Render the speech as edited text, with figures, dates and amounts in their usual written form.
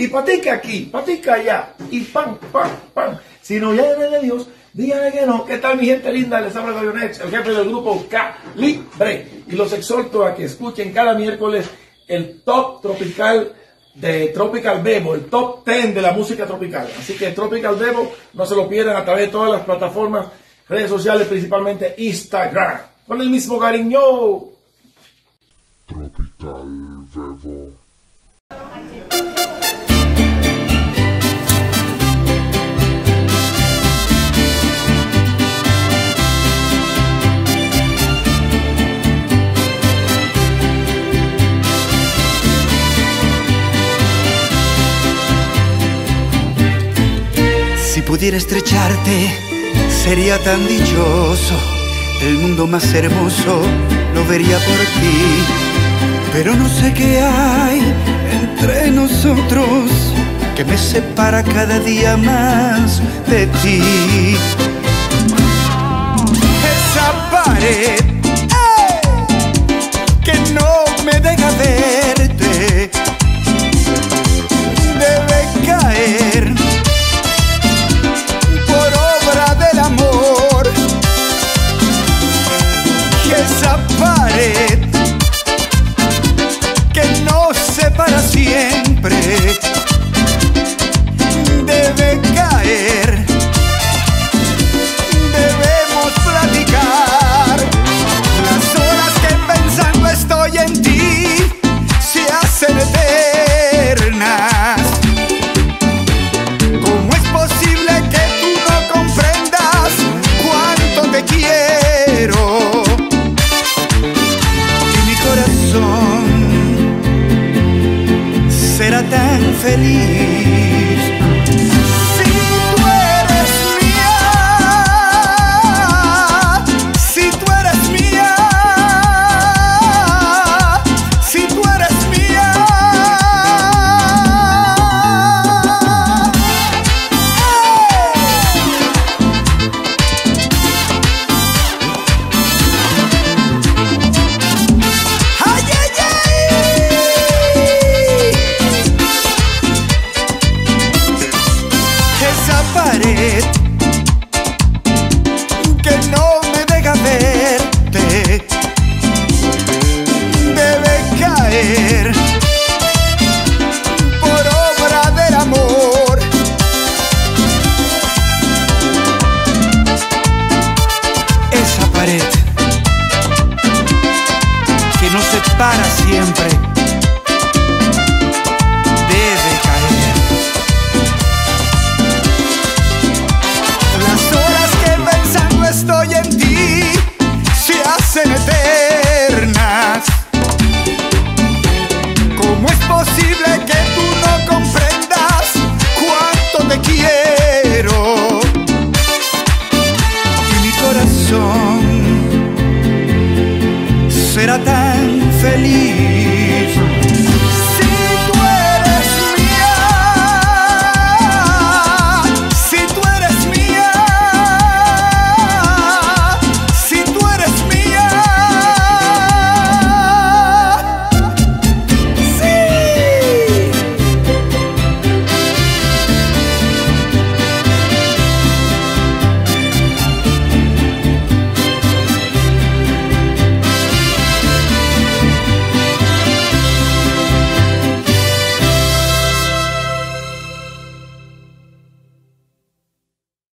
y patica aquí, patica allá, y pam, pam, pam. Si no viene de Dios, díganle que no. ¿Qué tal, mi gente linda? Les habla Gavionex, el jefe del grupo Calibre. Y los exhorto a que escuchen cada miércoles el top tropical de Tropical Bebo, el top 10 de la música tropical. Así que Tropical Bebo, no se lo pierdan a través de todas las plataformas, redes sociales, principalmente Instagram. Con el mismo cariño. Tropical Bebo. Si pudiera estrecharte, sería tan dichoso. El mundo más hermoso lo vería por ti. Pero no sé qué hay entre nosotros que me separa cada día más de ti. Esa pared que no me deja verte debe caer por obra del amor. Y esa pared que nos separa siempre debe caer. Debemos platicar las horas que pensando estoy en ti se hacen eternas. ¿Cómo es posible que tú no comprendas cuánto te quiero? Y mi corazón será tan feliz